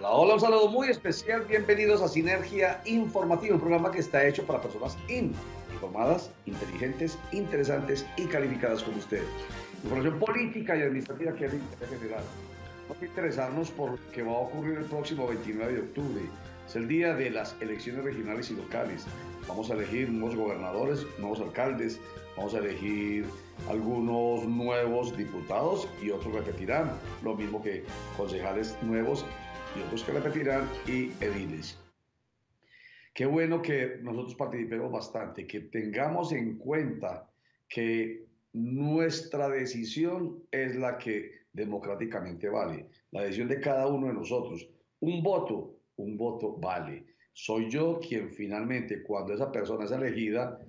Hola, hola, un saludo muy especial. Bienvenidos a Sinergia Informativa, un programa que está hecho para personas informadas, inteligentes, interesantes y calificadas como usted. Información política y administrativa que es de interés general. Vamos a interesarnos por lo que va a ocurrir el próximo 29 de octubre. Es el día de las elecciones regionales y locales. Vamos a elegir nuevos gobernadores, nuevos alcaldes, vamos a elegir algunos nuevos diputados y otros repetirán, lo mismo que concejales nuevos y otros que repetirán y ediles. Qué bueno que nosotros participemos bastante, que tengamos en cuenta que nuestra decisión es la que democráticamente vale, la decisión de cada uno de nosotros. Un voto vale. Soy yo quien finalmente, cuando esa persona es elegida,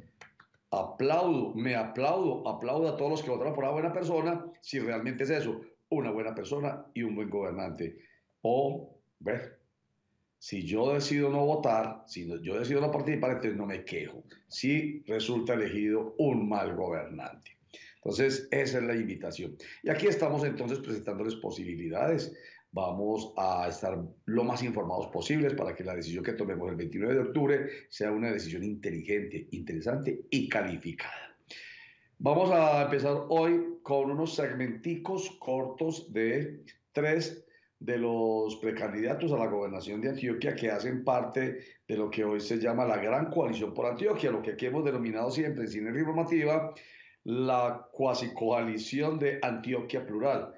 aplaudo a todos los que votaron por una buena persona, si realmente es eso, una buena persona y un buen gobernante. O, ver, si yo decido no votar, si yo decido no participar, entonces no me quejo. Si resulta elegido un mal gobernante. Entonces, esa es la invitación. Y aquí estamos entonces presentándoles posibilidades. Vamos a estar lo más informados posibles para que la decisión que tomemos el 29 de octubre sea una decisión inteligente, interesante y calificada. Vamos a empezar hoy con unos segmenticos cortos de tres de los precandidatos a la gobernación de Antioquia que hacen parte de lo que hoy se llama la Gran Coalición por Antioquia, lo que aquí hemos denominado siempre en Sinergia Informativa la cuasi coalición de Antioquia Plural.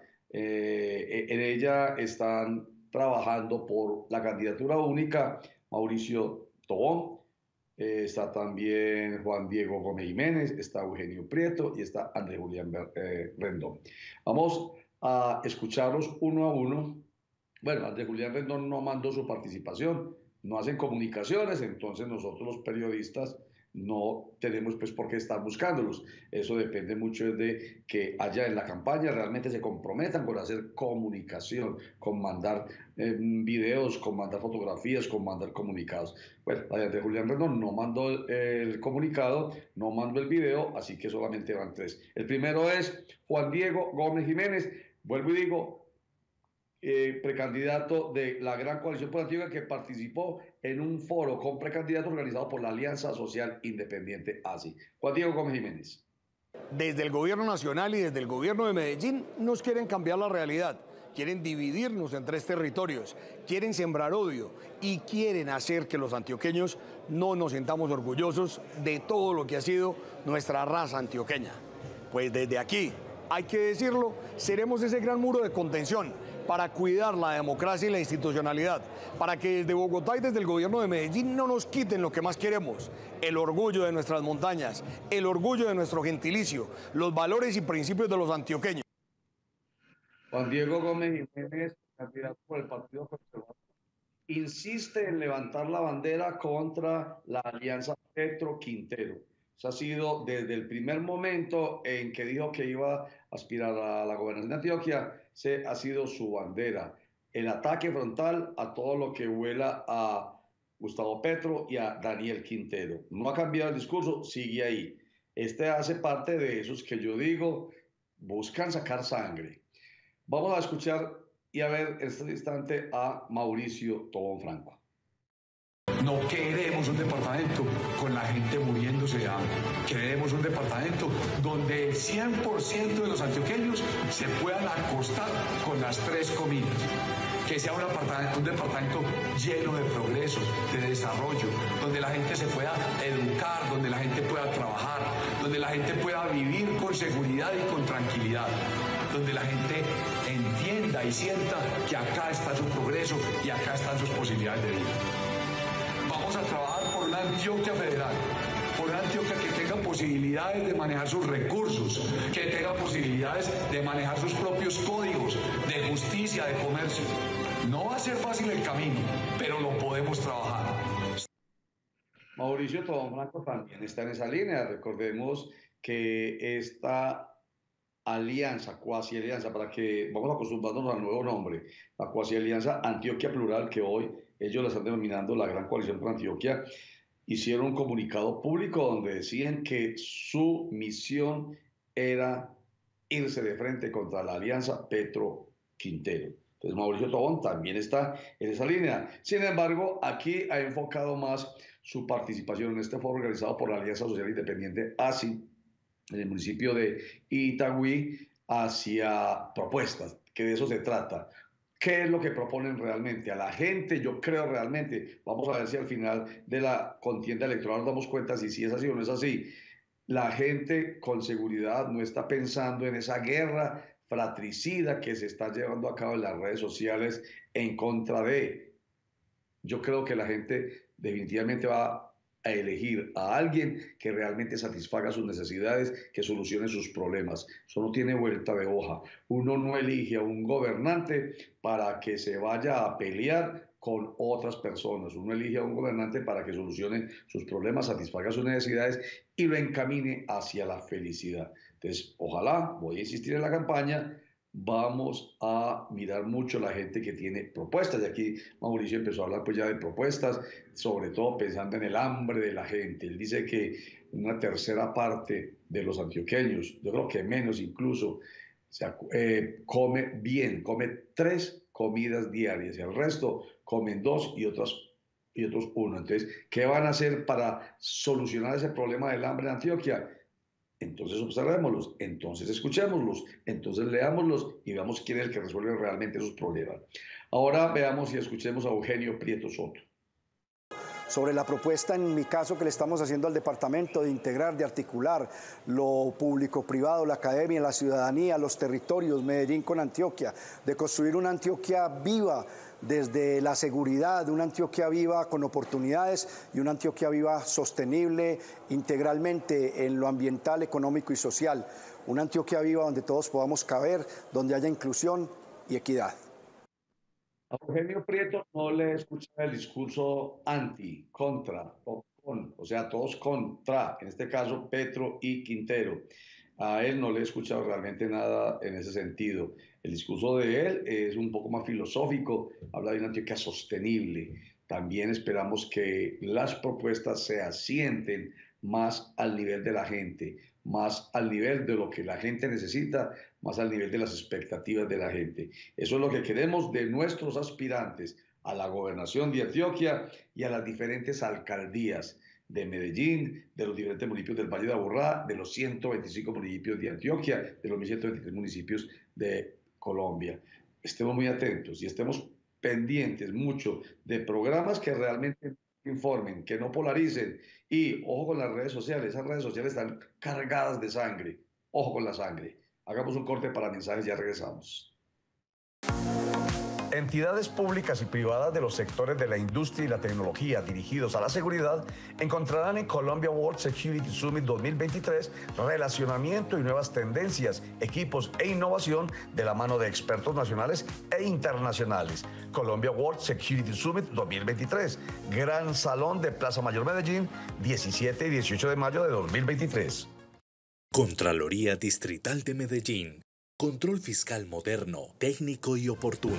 En ella están trabajando por la candidatura única Mauricio Tobón, está también Juan Diego Gómez Jiménez, está Eugenio Prieto y está Andrés Julián Rendón. Vamos a escucharlos uno a uno. Bueno, Andrés Julián Rendón no mandó su participación, no hacen comunicaciones, entonces nosotros los periodistas no tenemos pues por qué estar buscándolos. Eso depende mucho de que allá en la campaña realmente se comprometan con hacer comunicación, con mandar videos, con mandar fotografías, con mandar comunicados. Bueno, Andrés Julián Rendón no mandó el comunicado, no mandó el video, así que solamente van tres. El primero es Juan Diego Gómez Jiménez. Vuelvo y digo, precandidato de la Gran Coalición por Antioquia, que participó en un foro con precandidatos organizado por la Alianza Social Independiente ASI. Juan Diego Gómez Jiménez. Desde el gobierno nacional y desde el gobierno de Medellín nos quieren cambiar la realidad, quieren dividirnos en tres territorios, quieren sembrar odio y quieren hacer que los antioqueños no nos sintamos orgullosos de todo lo que ha sido nuestra raza antioqueña. Pues desde aquí, hay que decirlo, seremos ese gran muro de contención para cuidar la democracia y la institucionalidad, para que desde Bogotá y desde el gobierno de Medellín no nos quiten lo que más queremos, el orgullo de nuestras montañas, el orgullo de nuestro gentilicio, los valores y principios de los antioqueños. Juan Diego Gómez Jiménez, candidato por el Partido Conservador, insiste en levantar la bandera contra la alianza Petro-Quintero. Eso ha sido desde el primer momento en que dijo que iba a aspirar a la gobernación de Antioquia, ha sido su bandera. El ataque frontal a todo lo que huela a Gustavo Petro y a Daniel Quintero. No ha cambiado el discurso, sigue ahí. Este hace parte de esos que yo digo, buscan sacar sangre. Vamos a escuchar y a ver en este instante a Mauricio Tobón Franco. No queremos un departamento con la gente muriéndose de hambre. Queremos un departamento donde el 100% de los antioqueños se puedan acostar con las tres comidas. Que sea un departamento lleno de progreso, de desarrollo, donde la gente se pueda educar, donde la gente pueda trabajar, donde la gente pueda vivir con seguridad y con tranquilidad, donde la gente entienda y sienta que acá está su progreso y acá están sus posibilidades de vida. Vamos a trabajar por una Antioquia federal, por una Antioquia que tenga posibilidades de manejar sus recursos, que tenga posibilidades de manejar sus propios códigos de justicia, de comercio. No va a ser fácil el camino, pero lo podemos trabajar. Mauricio Tobón Franco también está en esa línea. Recordemos que esta alianza, cuasi alianza, para que vamos acostumbrarnos al nuevo nombre, la cuasi alianza Antioquia Plural, que hoy ellos la están denominando la Gran Coalición por Antioquia, hicieron un comunicado público donde decían que su misión era irse de frente contra la alianza Petro-Quintero. Entonces Mauricio Tobón también está en esa línea. Sin embargo, aquí ha enfocado más su participación en este foro organizado por la Alianza Social Independiente ASI, en el municipio de Itagüí, hacia propuestas, que de eso se trata. ¿Qué es lo que proponen realmente? A la gente, yo creo realmente, vamos a ver si al final de la contienda electoral nos damos cuenta si es así o no es así. La gente con seguridad no está pensando en esa guerra fratricida que se está llevando a cabo en las redes sociales en contra de. Yo creo que la gente definitivamente va a elegir a alguien que realmente satisfaga sus necesidades, que solucione sus problemas. Eso no tiene vuelta de hoja. Uno no elige a un gobernante para que se vaya a pelear con otras personas. Uno elige a un gobernante para que solucione sus problemas, satisfaga sus necesidades y lo encamine hacia la felicidad. Entonces, ojalá, voy a insistir en la campaña, vamos a mirar mucho la gente que tiene propuestas. Y aquí Mauricio empezó a hablar pues ya de propuestas, sobre todo pensando en el hambre de la gente. Él dice que una tercera parte de los antioqueños, yo creo que menos incluso, come bien, come 3 comidas diarias y el resto comen 2 y otros 1. Entonces, ¿qué van a hacer para solucionar ese problema del hambre en Antioquia? Entonces observémoslos, entonces escuchémoslos, entonces leámoslos y veamos quién es el que resuelve realmente esos problemas. Ahora veamos y escuchemos a Eugenio Prieto Soto. Sobre la propuesta, en mi caso, que le estamos haciendo al departamento de integrar, de articular lo público-privado, la academia, la ciudadanía, los territorios, Medellín con Antioquia, de construir una Antioquia viva desde la seguridad, una Antioquia viva con oportunidades y una Antioquia viva sostenible integralmente en lo ambiental, económico y social. Una Antioquia viva donde todos podamos caber, donde haya inclusión y equidad. A Eugenio Prieto no le escucha el discurso anti, contra, o con, o sea, todos contra, en este caso Petro y Quintero. A él no le he escuchado realmente nada en ese sentido. El discurso de él es un poco más filosófico, habla de una Antioquia sostenible. También esperamos que las propuestas se asienten más al nivel de la gente, más al nivel de lo que la gente necesita, más al nivel de las expectativas de la gente. Eso es lo que queremos de nuestros aspirantes a la gobernación de Antioquia y a las diferentes alcaldías de Medellín, de los diferentes municipios del Valle de Aburrá, de los 125 municipios de Antioquia, de los 1.123 municipios de Colombia. Estemos muy atentos y estemos pendientes mucho de programas que realmente informen, que no polaricen. Y ojo con las redes sociales, esas redes sociales están cargadas de sangre. Ojo con la sangre. Hagamos un corte para mensajes y ya regresamos. Entidades públicas y privadas de los sectores de la industria y la tecnología dirigidos a la seguridad encontrarán en Colombia World Security Summit 2023 relacionamiento y nuevas tendencias, equipos e innovación de la mano de expertos nacionales e internacionales. Colombia World Security Summit 2023, Gran Salón de Plaza Mayor Medellín, 17 y 18 de mayo de 2023. Contraloría Distrital de Medellín. Control fiscal moderno, técnico y oportuno.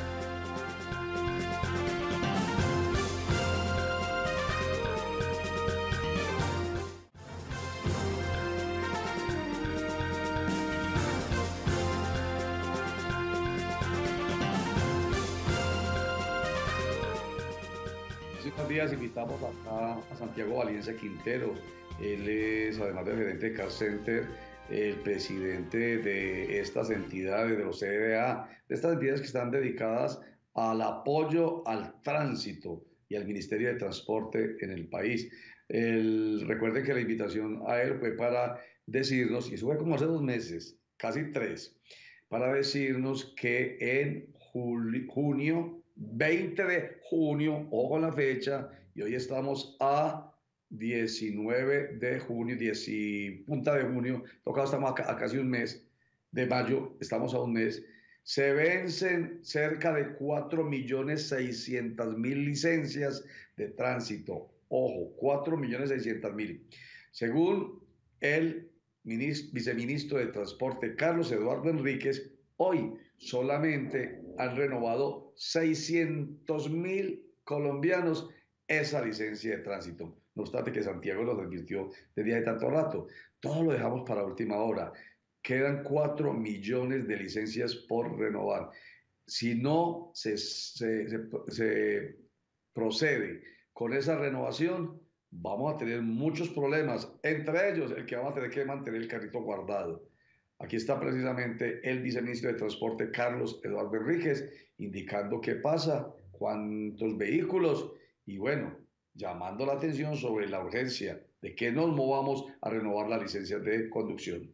Hace unos días invitamos acá a Santiago Valencia Quintero. Él es, además de gerente de Car Center, el presidente de estas entidades, de los CDA, de estas entidades que están dedicadas al apoyo al tránsito y al Ministerio de Transporte en el país. Recuerden que la invitación a él fue para decirnos, y eso fue como hace 2 meses, casi 3, para decirnos que en junio, 20 de junio, ojo con la fecha, y hoy estamos a 19 de junio, punta de junio, tocado estamos a casi un mes, de mayo, estamos a un mes, se vencen cerca de 4.600.000 licencias de tránsito. Ojo, 4.600.000. Según el viceministro de Transporte, Carlos Eduardo Enríquez, hoy solamente han renovado 600.000 colombianos esa licencia de tránsito. No obstante que Santiago nos advirtió desde hace tanto rato. Todo lo dejamos para última hora. Quedan 4 millones de licencias por renovar. si no se procede con esa renovación, vamos a tener muchos problemas, entre ellos el que vamos a tener que mantener el carrito guardado. Aquí está precisamente el viceministro de Transporte, Carlos Eduardo Enríquez, indicando qué pasa, cuántos vehículos y bueno, llamando la atención sobre la urgencia de que nos movamos a renovar la licencia de conducción.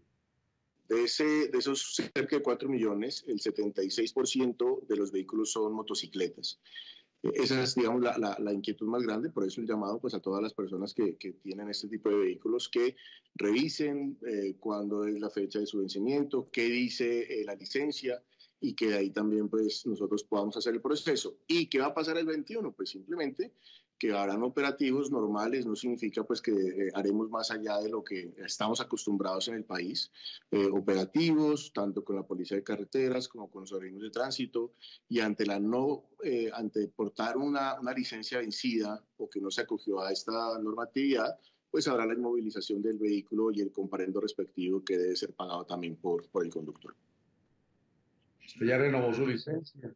De esos cerca de 4 millones, el 76% de los vehículos son motocicletas. Esa es, digamos, la inquietud más grande, por eso el llamado pues, a todas las personas que tienen este tipo de vehículos que revisen cuándo es la fecha de su vencimiento, qué dice la licencia y que de ahí también pues, nosotros podamos hacer el proceso. ¿Y qué va a pasar el 21? Pues simplemente que harán operativos normales, no significa pues que haremos más allá de lo que estamos acostumbrados en el país, operativos tanto con la policía de carreteras como con los organismos de tránsito y ante ante portar una licencia vencida o que no se acogió a esta normatividad, pues habrá la inmovilización del vehículo y el comparendo respectivo que debe ser pagado también por el conductor. ¿Usted ya renovó su licencia?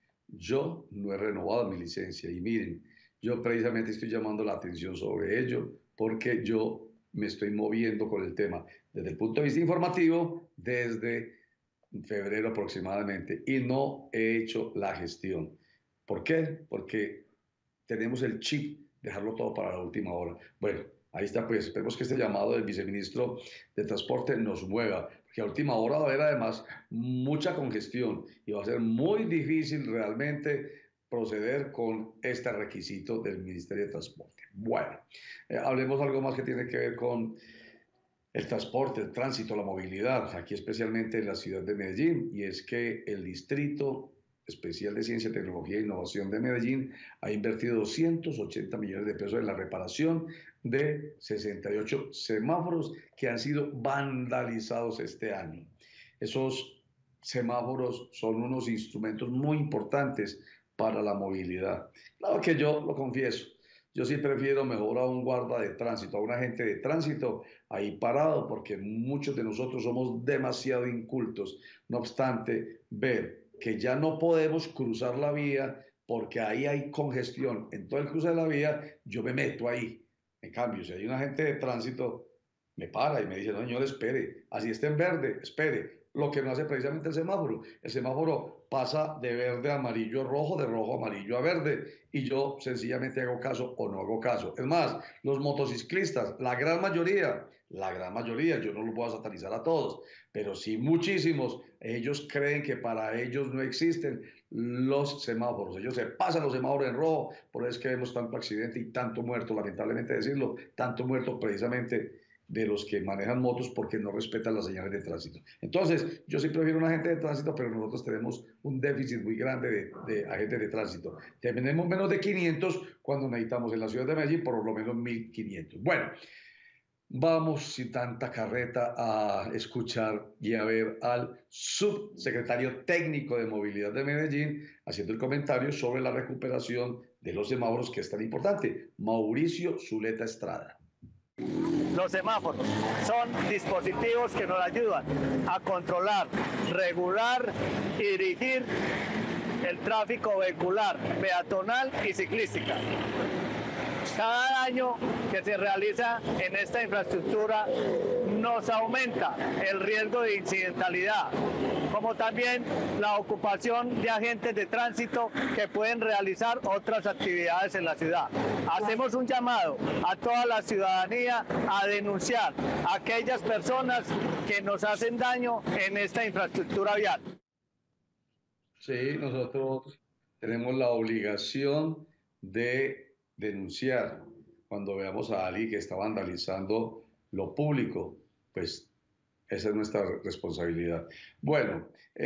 Yo no he renovado mi licencia y miren, yo precisamente estoy llamando la atención sobre ello porque yo me estoy moviendo con el tema desde el punto de vista informativo desde febrero aproximadamente y no he hecho la gestión. ¿Por qué? Porque tenemos el chip, dejarlo todo para la última hora. Bueno, ahí está pues, esperemos que este llamado del viceministro de Transporte nos mueva, porque a última hora va a haber además mucha congestión y va a ser muy difícil realmente proceder con este requisito del Ministerio de Transporte. Bueno, hablemos algo más que tiene que ver con el transporte, el tránsito, la movilidad, aquí especialmente en la ciudad de Medellín, y es que el Distrito Especial de Ciencia, Tecnología e Innovación de Medellín ha invertido 280 millones de pesos en la reparación de 68 semáforos que han sido vandalizados este año. Esos semáforos son unos instrumentos muy importantes para la movilidad. Claro que yo lo confieso, yo sí prefiero mejor a un guarda de tránsito, a un agente de tránsito ahí parado, porque muchos de nosotros somos demasiado incultos. No obstante, ver que ya no podemos cruzar la vía porque ahí hay congestión en todo el cruce de la vía, yo me meto ahí. En cambio, si hay un agente de tránsito, me para y me dice, no, señor, espere, así está en verde, espere. Lo que no hace precisamente el semáforo. El semáforo pasa de verde a amarillo a rojo, de rojo a amarillo a verde, y yo sencillamente hago caso o no hago caso. Es más, los motociclistas, la gran mayoría, yo no los voy a satanizar a todos, pero sí muchísimos, ellos creen que para ellos no existen los semáforos. Ellos se pasan los semáforos en rojo, por eso es que vemos tanto accidente y tanto muerto, lamentablemente decirlo, tanto muerto precisamente de los que manejan motos porque no respetan las señales de tránsito. Entonces, yo sí prefiero un agente de tránsito, pero nosotros tenemos un déficit muy grande de agentes de tránsito. Tenemos menos de 500 cuando necesitamos en la ciudad de Medellín por lo menos 1.500. Bueno, vamos sin tanta carreta a escuchar y a ver al subsecretario técnico de movilidad de Medellín haciendo el comentario sobre la recuperación de los semáforos que es tan importante. Mauricio Zuleta Estrada. Los semáforos son dispositivos que nos ayudan a controlar, regular y dirigir el tráfico vehicular, peatonal y ciclística. Cada año que se realiza en esta infraestructura nos aumenta el riesgo de incidentalidad, como también la ocupación de agentes de tránsito que pueden realizar otras actividades en la ciudad. Hacemos un llamado a toda la ciudadanía a denunciar a aquellas personas que nos hacen daño en esta infraestructura vial. Sí, nosotros tenemos la obligación de denunciar cuando veamos a alguien que está vandalizando lo público, pues esa es nuestra responsabilidad. Bueno,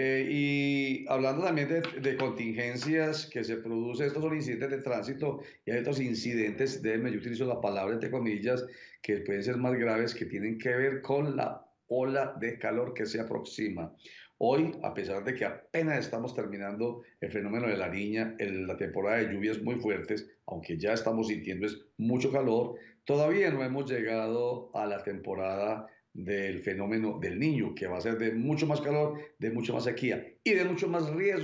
y hablando también de contingencias que se producen, estos son incidentes de tránsito y hay otros incidentes, yo utilizo la palabra entre comillas, que pueden ser más graves, que tienen que ver con la ola de calor que se aproxima. Hoy, a pesar de que apenas estamos terminando el fenómeno de la Niña, la temporada de lluvias muy fuertes, aunque ya estamos sintiendo mucho calor, todavía no hemos llegado a la temporada del fenómeno del Niño, que va a ser de mucho más calor, de mucho más sequía y de muchos más riesgos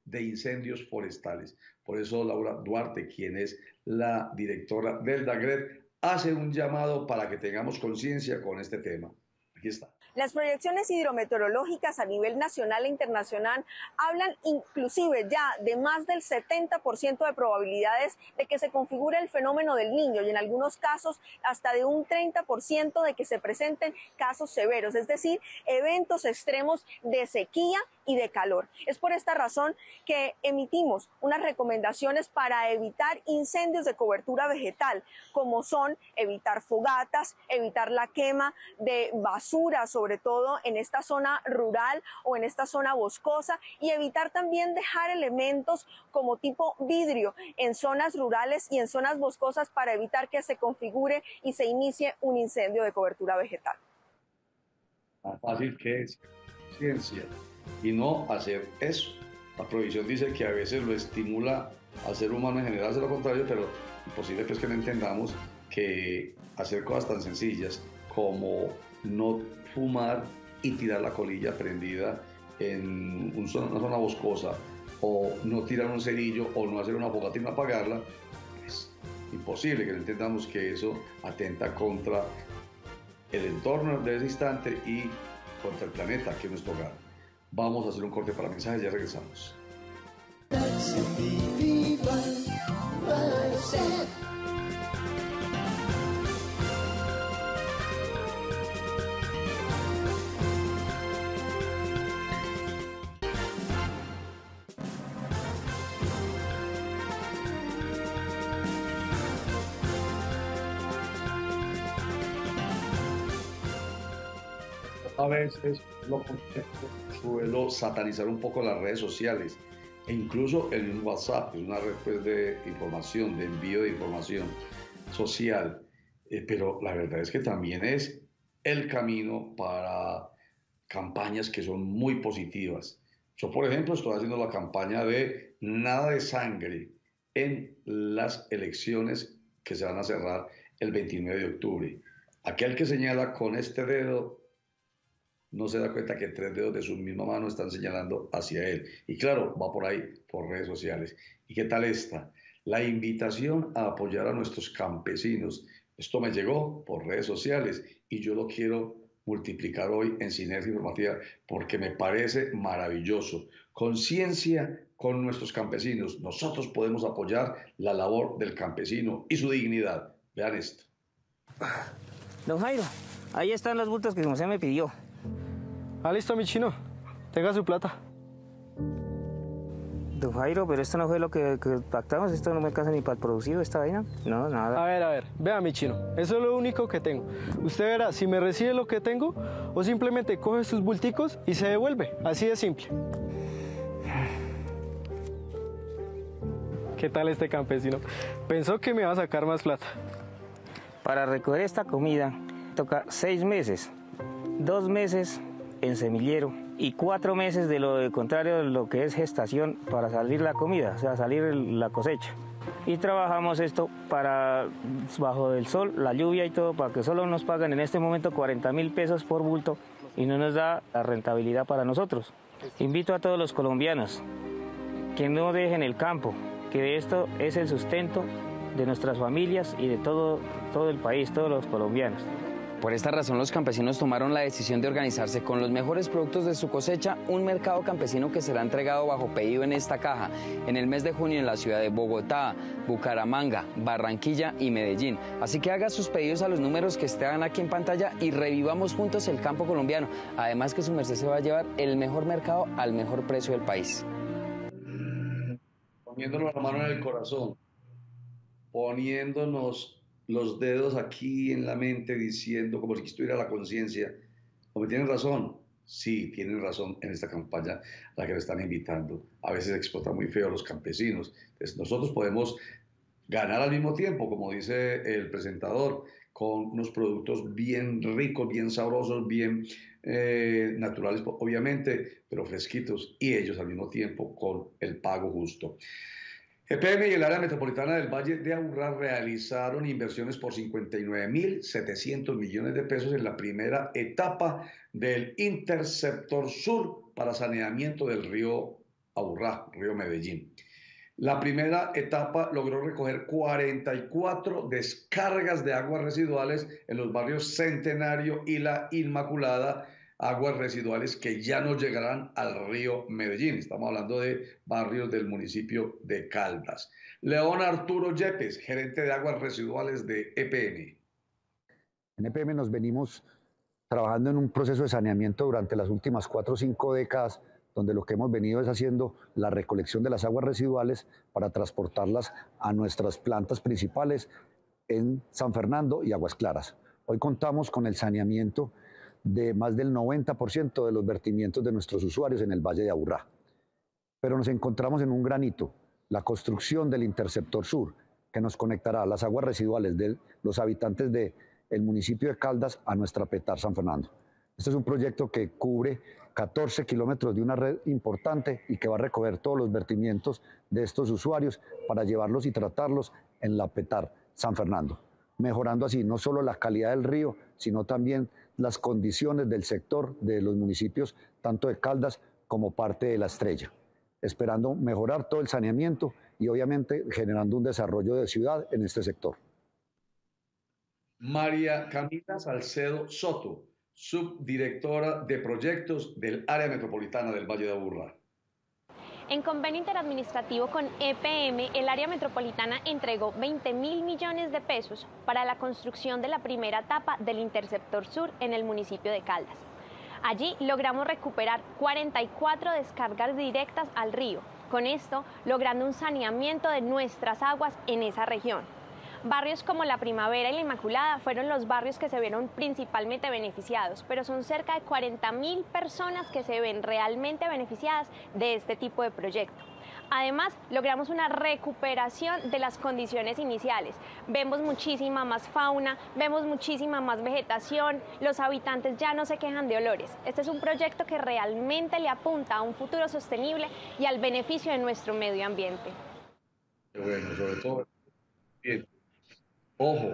de incendios forestales. Por eso Laura Duarte, quien es la directora del DAGRED, hace un llamado para que tengamos conciencia con este tema. Aquí está. Las proyecciones hidrometeorológicas a nivel nacional e internacional hablan inclusive ya de más del 70% de probabilidades de que se configure el fenómeno del Niño y en algunos casos hasta de un 30% de que se presenten casos severos, es decir, eventos extremos de sequía y de calor. Es por esta razón que emitimos unas recomendaciones para evitar incendios de cobertura vegetal, como son evitar fogatas, evitar la quema de basura, sobre todo en esta zona rural o en esta zona boscosa, y evitar también dejar elementos como tipo vidrio en zonas rurales y en zonas boscosas para evitar que se configure y se inicie un incendio de cobertura vegetal. Tan fácil que es ciencia y no hacer eso. La prohibición dice que a veces lo estimula al ser humano en general, hace lo contrario, pero imposible pues que no entendamos que hacer cosas tan sencillas como no fumar y tirar la colilla prendida en una zona boscosa, o no tirar un cerillo, o no hacer una fogata y no apagarla, es imposible que no entendamos que eso atenta contra el entorno de ese instante y contra el planeta, que es nuestro hogar. Vamos a hacer un corte para mensajes, ya regresamos. A veces suelo satanizar un poco las redes sociales e incluso el WhatsApp, es una red pues, de información, de envío de información social, pero la verdad es que también es el camino para campañas que son muy positivas. Yo, por ejemplo, estoy haciendo la campaña de nada de sangre en las elecciones que se van a cerrar el 29 de octubre. Aquel que señala con este dedo no se da cuenta que 3 dedos de su misma mano están señalando hacia él. Y claro, va por ahí, por redes sociales. ¿Y qué tal esta? La invitación a apoyar a nuestros campesinos. Esto me llegó por redes sociales y yo lo quiero multiplicar hoy en Sinergia Informativa porque me parece maravilloso. Conciencia con nuestros campesinos. Nosotros podemos apoyar la labor del campesino y su dignidad. Vean esto. Don Jairo, ahí están las multas que usted me pidió. Ah, listo, mi chino. Tenga su plata. Don Jairo, pero esto no fue lo que pactamos. Esto no me alcanza ni para el producido, esta vaina. No, nada. A ver. Vea, mi chino. Eso es lo único que tengo. Usted verá si me recibe lo que tengo o simplemente coge sus bulticos y se devuelve. Así de simple. ¿Qué tal este campesino? Pensó que me iba a sacar más plata. Para recoger esta comida toca 6 meses. 2 meses en semillero y 4 meses de lo contrario de lo que es gestación para salir la comida, o sea, salir la cosecha. Y trabajamos esto para bajo el sol, la lluvia y todo, para que solo nos pagan en este momento 40.000 pesos por bulto y no nos da la rentabilidad para nosotros. Invito a todos los colombianos que no dejen el campo, que esto es el sustento de nuestras familias y de todo el país, todos los colombianos. Por esta razón, los campesinos tomaron la decisión de organizarse con los mejores productos de su cosecha, un mercado campesino que será entregado bajo pedido en esta caja en el mes de junio en la ciudad de Bogotá, Bucaramanga, Barranquilla y Medellín. Así que haga sus pedidos a los números que están aquí en pantalla y revivamos juntos el campo colombiano. Además que su merced se va a llevar el mejor mercado al mejor precio del país. Poniéndonos la mano en el corazón, poniéndonos los dedos aquí en la mente diciendo como si estuviera la conciencia, ¿me tienen razón? Sí, tienen razón en esta campaña a la que me están invitando. A veces explota muy feo a los campesinos. Entonces, nosotros podemos ganar al mismo tiempo, como dice el presentador, con unos productos bien ricos, bien sabrosos, bien naturales, obviamente, pero fresquitos, y ellos al mismo tiempo con el pago justo. EPM y el área metropolitana del Valle de Aburrá realizaron inversiones por 59.700 millones de pesos en la primera etapa del Interceptor Sur para saneamiento del río Aburrá, río Medellín. La primera etapa logró recoger 44 descargas de aguas residuales en los barrios Centenario y La Inmaculada, aguas residuales que ya no llegarán al río Medellín. Estamos hablando de barrios del municipio de Caldas. León Arturo Yepes, gerente de aguas residuales de EPM. En EPM nos venimos trabajando en un proceso de saneamiento durante las últimas 4 o 5 décadas, donde lo que hemos venido es haciendo la recolección de las aguas residuales para transportarlas a nuestras plantas principales en San Fernando y Aguas Claras. Hoy contamos con el saneamiento de más del 90% de los vertimientos de nuestros usuarios en el Valle de Aburrá. Pero nos encontramos en un gran hito, la construcción del Interceptor Sur, que nos conectará las aguas residuales de los habitantes del municipio de Caldas a nuestra Petar San Fernando. Este es un proyecto que cubre 14 kilómetros de una red importante y que va a recoger todos los vertimientos de estos usuarios para llevarlos y tratarlos en la Petar San Fernando, mejorando así no solo la calidad del río, sino también las condiciones del sector de los municipios, tanto de Caldas como parte de La Estrella, esperando mejorar todo el saneamiento y obviamente generando un desarrollo de ciudad en este sector. María Camila Salcedo Soto, subdirectora de proyectos del área metropolitana del Valle de Aburrá. En convenio interadministrativo con EPM, el área metropolitana entregó 20.000 millones de pesos para la construcción de la primera etapa del Interceptor Sur en el municipio de Caldas. Allí logramos recuperar 44 descargas directas al río, con esto logrando un saneamiento de nuestras aguas en esa región. Barrios como La Primavera y La Inmaculada fueron los barrios que se vieron principalmente beneficiados, pero son cerca de 40.000 personas que se ven realmente beneficiadas de este tipo de proyecto. Además, logramos una recuperación de las condiciones iniciales. Vemos muchísima más fauna, vemos muchísima más vegetación, los habitantes ya no se quejan de olores. Este es un proyecto que realmente le apunta a un futuro sostenible y al beneficio de nuestro medio ambiente. Bueno, sobre todo, bien. Ojo,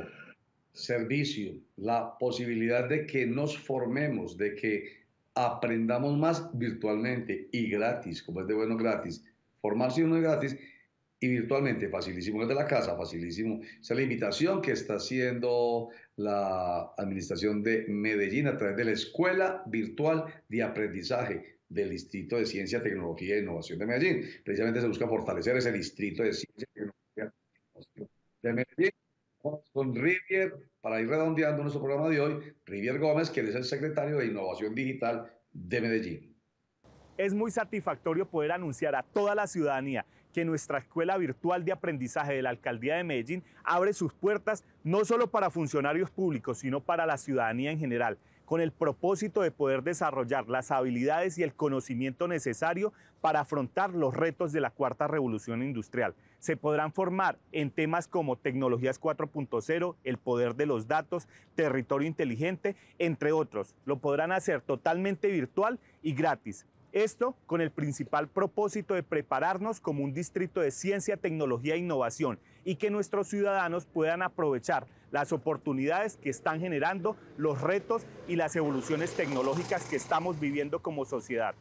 servicio, la posibilidad de que nos formemos, de que aprendamos más virtualmente y gratis, como es de bueno gratis. Formarse uno es gratis y virtualmente, facilísimo desde la casa, facilísimo. Esa es la invitación que está haciendo la Administración de Medellín a través de la Escuela Virtual de Aprendizaje del Distrito de Ciencia, Tecnología e Innovación de Medellín. Precisamente se busca fortalecer ese Distrito de Ciencia, Tecnología e Innovación de Medellín. Con Rivier, para ir redondeando nuestro programa de hoy, Rivier Gómez, quien es el secretario de Innovación Digital de Medellín. Es muy satisfactorio poder anunciar a toda la ciudadanía que nuestra Escuela Virtual de Aprendizaje de la Alcaldía de Medellín abre sus puertas no solo para funcionarios públicos, sino para la ciudadanía en general, con el propósito de poder desarrollar las habilidades y el conocimiento necesario para afrontar los retos de la cuarta revolución industrial. Se podrán formar en temas como tecnologías 4.0, el poder de los datos, territorio inteligente, entre otros. Lo podrán hacer totalmente virtual y gratis. Esto con el principal propósito de prepararnos como un distrito de ciencia, tecnología e innovación y que nuestros ciudadanos puedan aprovechar las oportunidades que están generando los retos y las evoluciones tecnológicas que estamos viviendo como sociedad.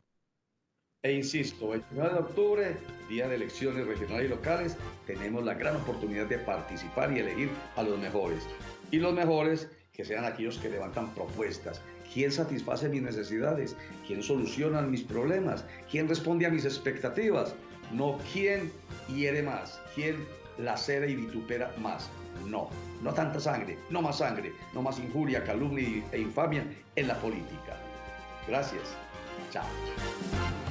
E insisto, el 9 de octubre, día de elecciones regionales y locales, tenemos la gran oportunidad de participar y elegir a los mejores. Y los mejores que sean aquellos que levantan propuestas. ¿Quién satisface mis necesidades? ¿Quién soluciona mis problemas? ¿Quién responde a mis expectativas? No quién hiere más, quién lacera y vitupera más. No, no tanta sangre, no más injuria, calumnia e infamia en la política. Gracias. Chao.